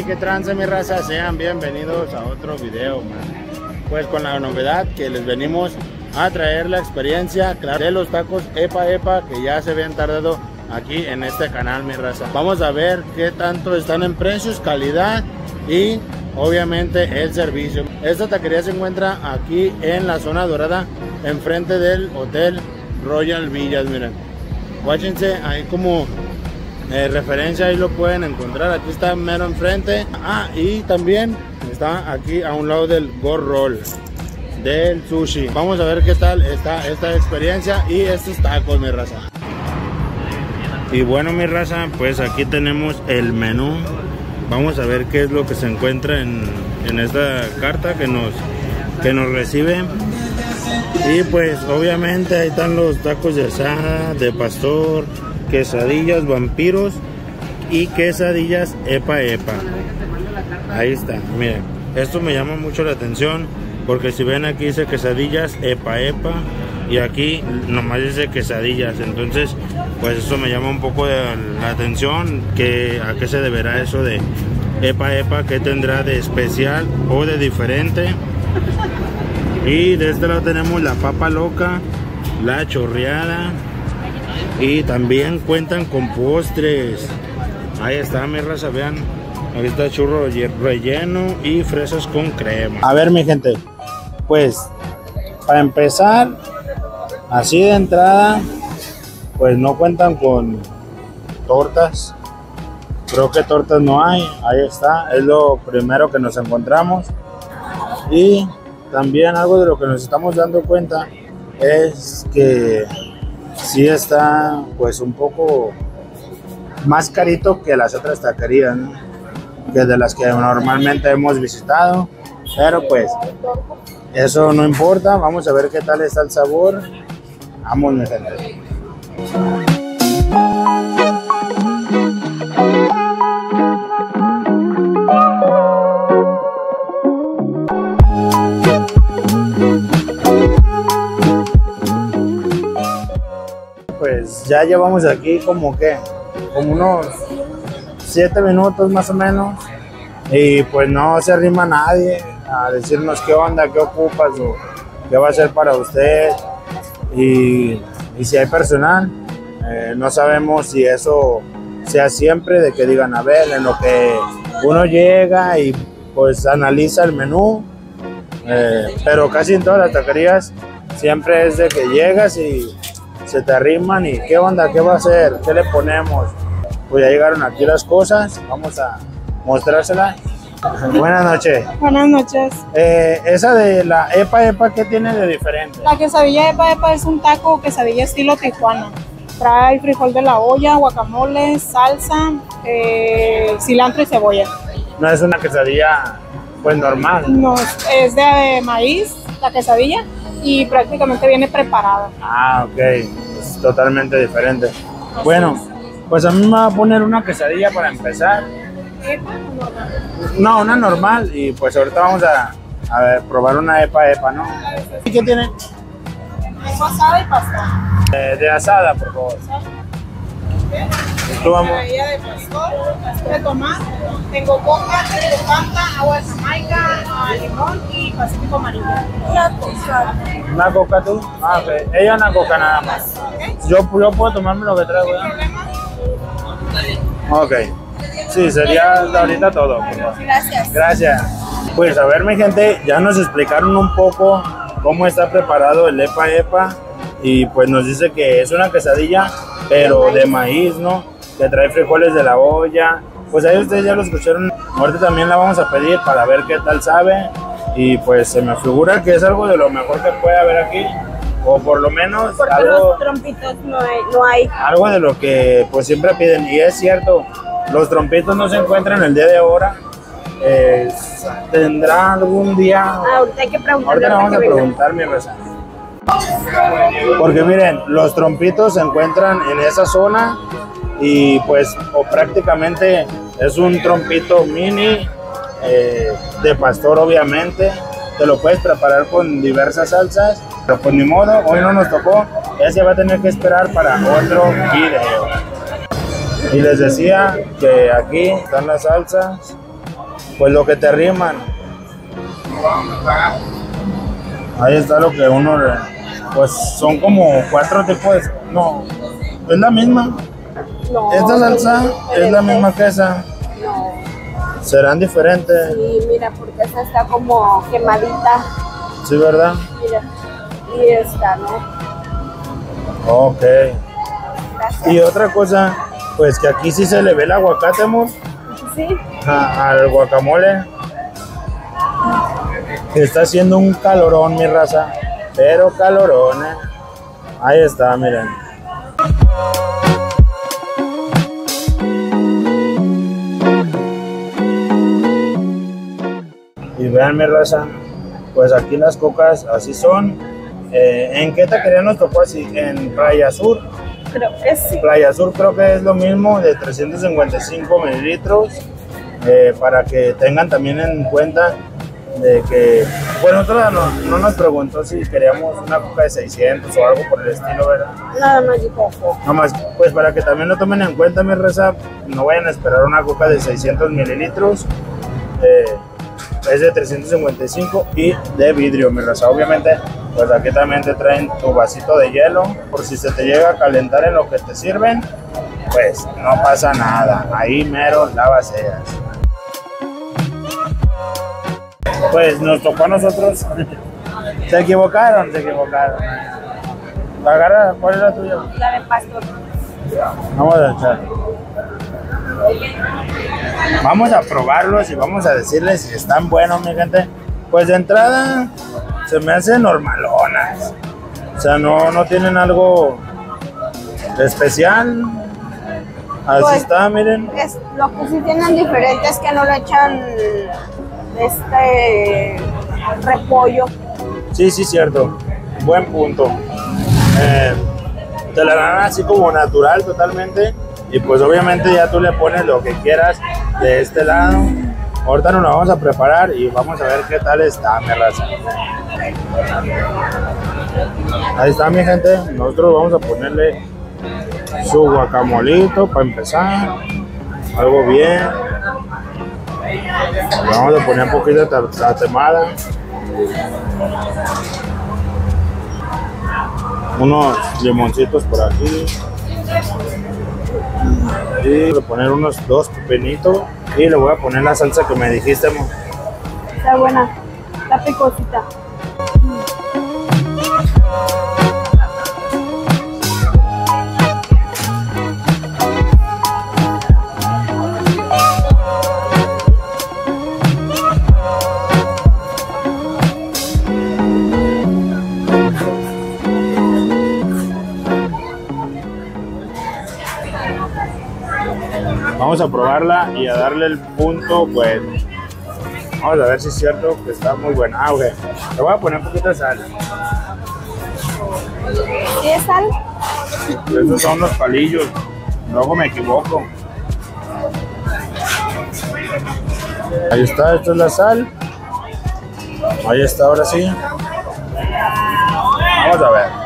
qué tranza mi raza, sean bienvenidos a otro video, man. Pues con la novedad que les venimos a traer la experiencia, claro, de los tacos Epa Epa que ya se habían tardado aquí en este canal, mi raza. Vamos a ver qué tanto están en precios, calidad y obviamente el servicio. Esta taquería se encuentra aquí en la zona dorada, enfrente del Hotel Royal Villas. Miren, guáchense, ahí como referencia, ahí lo pueden encontrar. Aquí está mero enfrente. Y también está aquí a un lado del Go Roll del sushi. Vamos a ver qué tal está esta experiencia y estos tacos, mi raza. Y bueno, mi raza, pues aquí tenemos el menú. Vamos a ver qué es lo que se encuentra en esta carta que nos recibe. Y pues obviamente ahí están los tacos de asada, de pastor, quesadillas vampiros y quesadillas Epa Epa. Ahí está, miren, esto me llama mucho la atención porque si ven aquí dice quesadillas Epa Epa y aquí nomás dice quesadillas. Entonces pues eso me llama un poco la atención, que a qué se deberá eso de Epa Epa, qué tendrá de especial o de diferente. Y de este lado tenemos la papa loca, la chorreada y también cuentan con postres. Ahí está, mi raza, vean, ahí está churro relleno y fresas con crema. A ver, mi gente, pues para empezar, así de entrada, pues no cuentan con tortas. Creo que tortas no hay. Ahí está, es lo primero que nos encontramos. Y también algo de lo que nos estamos dando cuenta es que sí está pues un poco más carito que las otras taquerías, ¿no? Que de las que normalmente hemos visitado. Pero pues eso no importa. Vamos a ver qué tal está el sabor. Vamos, mi gente. Pues ya llevamos aquí como unos 7 minutos más o menos, y pues no se arrima nadie a decirnos qué onda, qué ocupas o qué va a ser para usted, y si hay personal. No sabemos si eso sea siempre de que digan, a ver, en lo que uno llega y pues analiza el menú, pero casi en todas las taquerías siempre es de que llegas y se te arriman y qué onda, qué va a hacer, qué le ponemos. Pues ya llegaron aquí las cosas, vamos a mostrárselas. Buenas noches. Buenas noches. Esa de la Epa Epa, ¿qué tiene de diferente? La quesadilla Epa Epa es un taco quesadilla estilo Tijuana. Trae frijol de la olla, guacamole, salsa, cilantro y cebolla. No es una quesadilla pues normal. No, es de maíz, la quesadilla, y prácticamente viene preparada. Ok, es totalmente diferente. Bueno, pues a mí me va a poner una quesadilla para empezar. ¿Epa o normal? No, una normal, y pues ahorita vamos a ver, probar una Epa Epa, ¿no? ¿Y qué tiene? Tengo asada y pastor. De asada, por favor. Esto vamos. Quesadilla de pastor, de tomate. Tengo coca, tengo fanta, agua de Jamaica, limón y pacífico amarillo. ¿Una coca tú? Ok. Ella una coca nada más. Yo puedo tomarme lo que traigo, ¿verdad? Ok. Sí, sería ahorita todo. Gracias. Gracias. Pues a ver, mi gente, ya nos explicaron un poco cómo está preparado el Epa Epa, y pues nos dice que es una quesadilla pero de maíz, ¿no? Que trae frijoles de la olla. Pues ahí ustedes ya lo escucharon. Ahorita también la vamos a pedir para ver qué tal sabe, y pues se me figura que es algo de lo mejor que puede haber aquí, o por lo menos porque algo, los trompitos no hay. algo de lo que pues siempre piden. Y es cierto, los trompitos no se encuentran el día de ahora. ¿Tendrá algún día? Ahorita hay que preguntar. Ahorita le vamos a preguntar, mi raza. Porque miren, los trompitos se encuentran en esa zona, y pues prácticamente es un trompito mini, de pastor, obviamente. Te lo puedes preparar con diversas salsas, pero pues ni modo, hoy no nos tocó. Ese va a tener que esperar para otro video. Y les decía que aquí están las salsas. pues lo que te riman. Ahí está lo que uno, pues son como 4 tipos de, no, es la misma. No, Esta salsa es la misma que esa. No. ¿Serán diferentes? Sí, mira, porque esa está como quemadita. Sí, ¿verdad? Mira. Y esta, ¿no? Ok. Gracias. Y otra cosa, pues que aquí sí se le ve el aguacate, amor, Sí. al guacamole. Está haciendo un calorón, mi raza, pero calorón, ¿eh? Ahí está, miren. Y vean, mi raza, pues aquí las cocas así son. ¿En qué taquería nos tocó así? En Playa Sur. Creo que sí. Playa Sur creo que es lo mismo, de 355 mililitros, para que tengan también en cuenta de que, bueno, nosotros no nos preguntó si queríamos una coca de 600 o algo por el estilo, ¿verdad? Nada más y poco. Nada más, pues para que también lo tomen en cuenta, mi raza, no vayan a esperar una coca de 600 mililitros, es de 355 y de vidrio, mi raza. Obviamente, pues aquí también te traen tu vasito de hielo, por si se te llega a calentar en lo que te sirven, pues no pasa nada, ahí mero la vacías. Pues nos tocó a nosotros. Se equivocaron. Agarra, ¿cuál es la tuya? La de pastor. Vamos a echar. Vamos a probarlos y vamos a decirles si están buenos, mi gente. Pues de entrada se me hacen normalonas. O sea, no tienen algo especial. Así Pues, está, miren. Lo que sí tienen diferente es que no le echan repollo. Sí, cierto. Buen punto. Te la dan así como natural totalmente. Y pues obviamente ya tú le pones lo que quieras de este lado. Ahorita nos lo vamos a preparar y vamos a ver qué tal está, mi raza. Ahí está, mi gente. Nosotros vamos a ponerle su guacamolito para empezar. Algo bien. Le vamos a poner un poquito de tatemada. Unos limoncitos por aquí. Y voy a poner unos 2 pepinitos. Y le voy a poner la salsa que me dijiste, amor. Está buena. Está picosita. Vamos a probarla y a darle el punto, pues. Vamos a ver si es cierto que está muy buena. Ah, ok. Le voy a poner un poquito de sal. ¿Sí es sal? Esos son los palillos. Luego me equivoco. Ahí está, esto es la sal. Ahí está, ahora sí. Vamos a ver.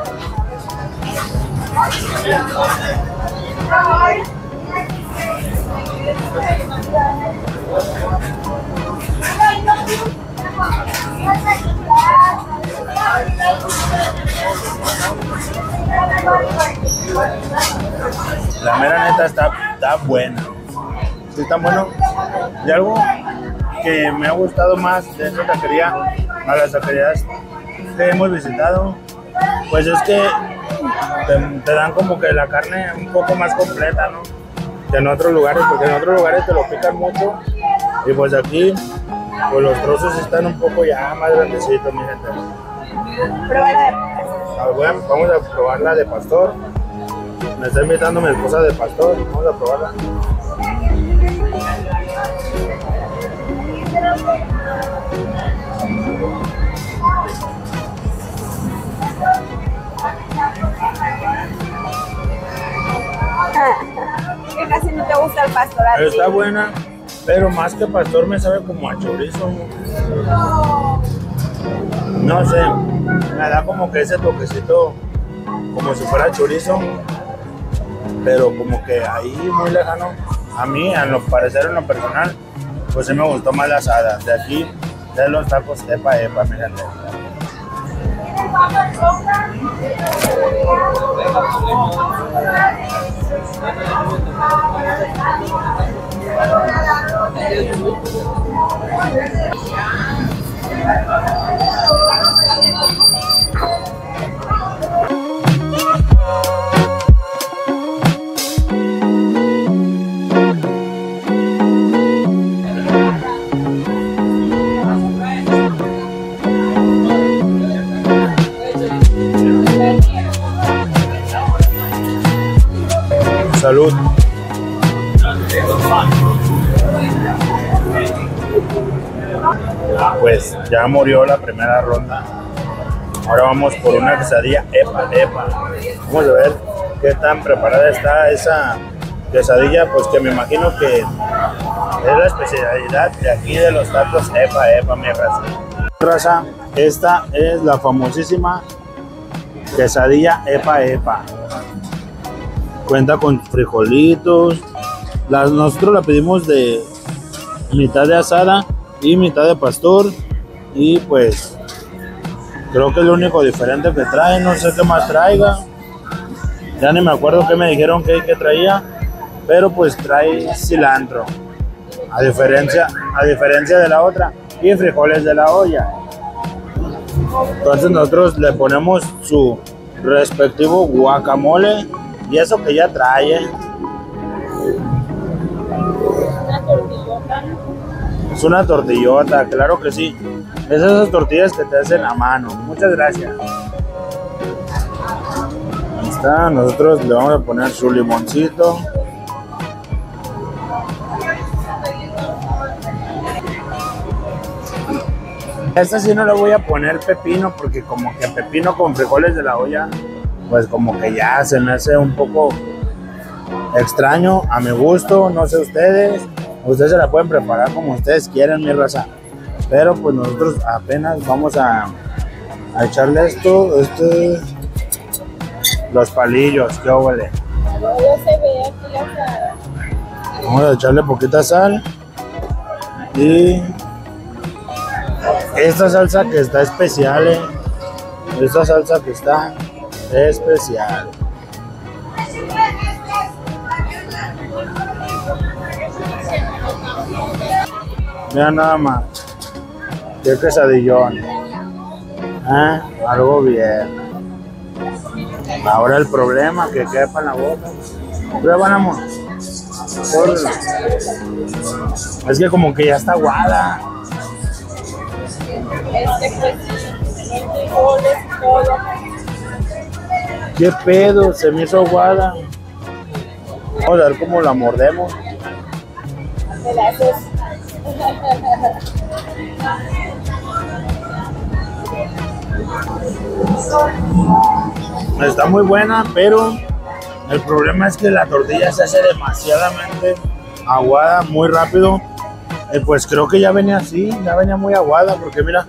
La mera neta está buena. Sí, está bueno. Y algo que me ha gustado más de esta taquería a las taquerías que hemos visitado, pues es que te dan como que la carne un poco más completa, ¿no? Que en otros lugares, porque en otros lugares te lo pican mucho y pues aquí pues los trozos están un poco ya más grandecitos, mi gente. Vamos a probar la de pastor. Me está invitando mi esposa de pastor. Vamos a probarla. Que casi no te gusta el pastor. Está buena, pero más que pastor me sabe como a chorizo. No sé, me da como que ese toquecito como si fuera chorizo, pero como que ahí muy lejano. A mí, a lo parecer, en lo personal, pues sí me gustó más la asada. De aquí, de los tacos Epa Epa, mi gente. Salud. Pues ya murió la primera ronda. Ahora vamos por una quesadilla Epa Epa. Vamos a ver qué tan preparada está esa quesadilla, pues que me imagino que es la especialidad de aquí de los tacos Epa Epa, mi raza. Esta es la famosísima quesadilla Epa Epa. Cuenta con frijolitos. Nosotros la pedimos de mitad de asada y mitad de pastor. Y pues creo que es lo único diferente que trae. No sé qué más traiga. Ya ni me acuerdo qué me dijeron que traía. Pero pues trae cilantro. A diferencia de la otra. Y frijoles de la olla. Entonces nosotros le ponemos su respectivo guacamole. Y eso que ya trae. Es una tortillota, claro que sí. Es esas tortillas que te hacen a mano. Muchas gracias. Ahí está. Nosotros le vamos a poner su limoncito. Esta sí no le voy a poner pepino porque como que pepino con frijoles de la olla, pues como que ya se me hace un poco extraño a mi gusto. No sé ustedes se la pueden preparar como ustedes quieran, mi raza, pero pues nosotros apenas vamos a echarle los palillos, qué óvole. Vamos a echarle poquita sal y esta salsa que está especial, esta salsa que está especial. Mira nada más, qué quesadillón, algo bien. Ahora el problema que quepa en la boca. Prueba, amor. Es que como que ya está aguada. ¿Qué pedo? Se me hizo aguada. Vamos a ver cómo la mordemos. Está muy buena, pero el problema es que la tortilla se hace demasiadamente aguada muy rápido. Pues creo que ya venía así, ya venía muy aguada, porque mira.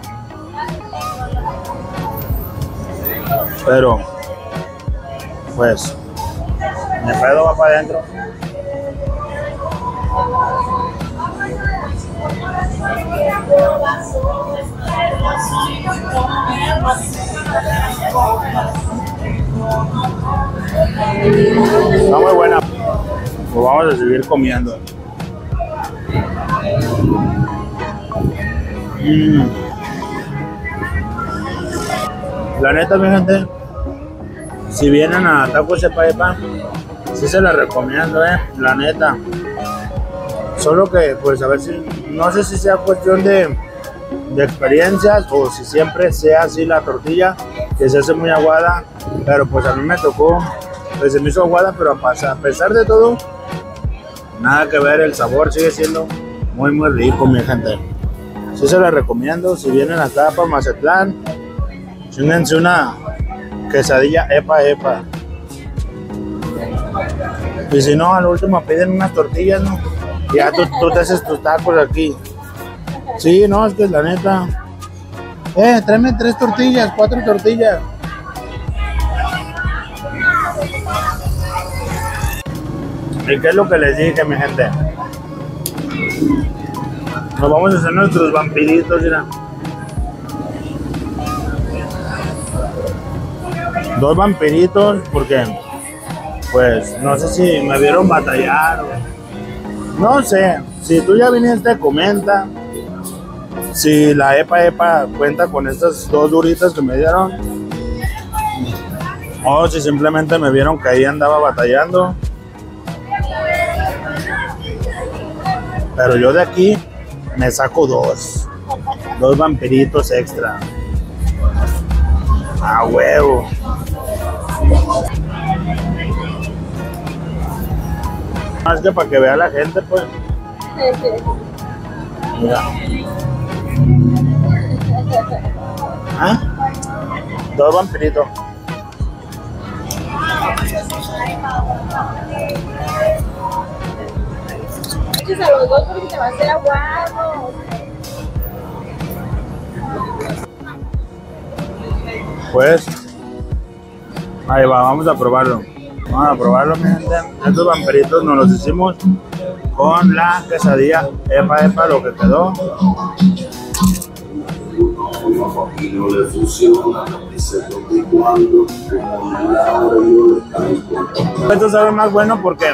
Pero pues mi pedo va para adentro. Está muy buena. Pues vamos a seguir comiendo. La neta, mi gente, si vienen a Tacos Epa Epa, sí se la recomiendo, la neta. Solo que, pues, a ver si, no sé si sea cuestión de experiencias o si siempre sea así la tortilla, que se hace muy aguada, pero pues a mí me tocó, pues se me hizo aguada, pero a pesar de todo, nada que ver, el sabor sigue siendo muy muy rico, mi gente. Sí se la recomiendo, si vienen acá para Mazatlán, chinguense una quesadilla Epa Epa. Y si no, al último piden unas tortillas, ¿no? Y ya tú te haces tus tacos aquí. Sí, no, es que la neta. Tráeme 3 tortillas, 4 tortillas. ¿Y qué es lo que les dije, mi gente? Nos vamos a hacer nuestros vampiritos, mira. 2 vampiritos, porque pues no sé si me vieron batallar o... No sé, si tú ya viniste, comenta. Si la Epa cuenta con estas 2 duritas que me dieron. O si simplemente me vieron que ahí andaba batallando. Pero yo de aquí me saco 2 vampiritos extra. A huevo. Más que para que vea la gente, pues. Mira. ¿Ah? 2 vampiritos. A los 2 porque te va a hacer aguado. Pues ahí va, vamos a probarlo. Vamos a probarlo, mi gente. Estos vampiritos nos los hicimos con la quesadilla Epa, lo que quedó. Esto sabe más bueno porque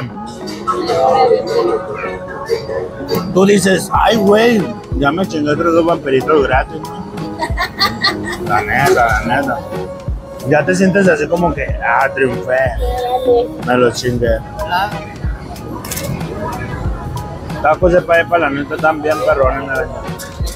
tú dices, ay güey, ya me chingué otros 2 vampiritos gratis. La neta. Ya te sientes así como que, triunfé. Me los chingué. Tacos de Epa, la neta, están bien perrones, la verdad.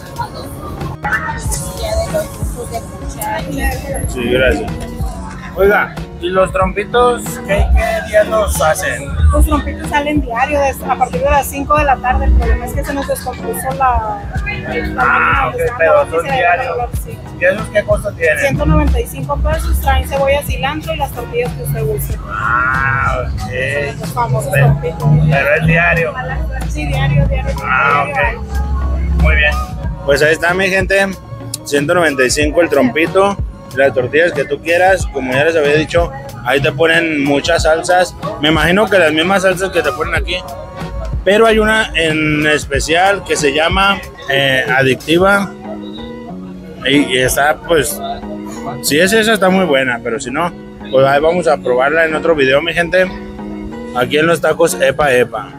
Sí, gracias. Oiga, ¿y los trompitos qué días los hacen? Los trompitos salen diario a partir de las 5 de la tarde. El problema es que se nos descompuso la ok, pero son diarios. Sí. ¿Y esos qué costo tienen? 195 pesos, traen cebolla, cilantro y las tortillas que usted guste. Ok. Los famosos trompitos. Pero es diario. Sí, diario. Ok. Muy bien. Pues ahí está, mi gente. 195 el trompito. Las tortillas que tú quieras, como ya les había dicho, ahí te ponen muchas salsas. Me imagino que las mismas salsas que te ponen aquí, pero hay una en especial que se llama adictiva y está, pues, si es esa está muy buena, pero si no, pues ahí vamos a probarla en otro video, mi gente, aquí en los tacos Epa.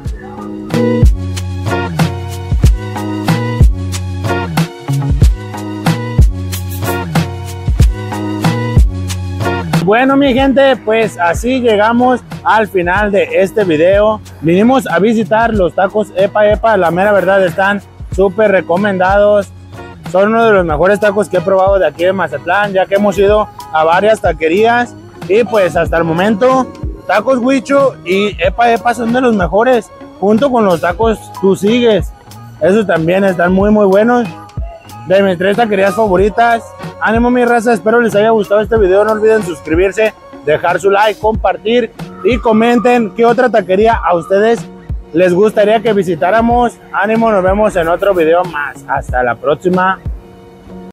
Bueno, mi gente, pues así llegamos al final de este video. Vinimos a visitar los tacos Epa. La mera verdad, están súper recomendados. Son uno de los mejores tacos que he probado de aquí de Mazatlán, ya que hemos ido a varias taquerías. Y pues hasta el momento, Tacos Huicho y Epa son de los mejores, junto con los tacos Tú Sigues. Esos también están muy buenos. De mis 3 taquerías favoritas. Ánimo, mi raza, espero les haya gustado este video. No olviden suscribirse, dejar su like, compartir y comenten qué otra taquería a ustedes les gustaría que visitáramos. Ánimo, nos vemos en otro video más. Hasta la próxima.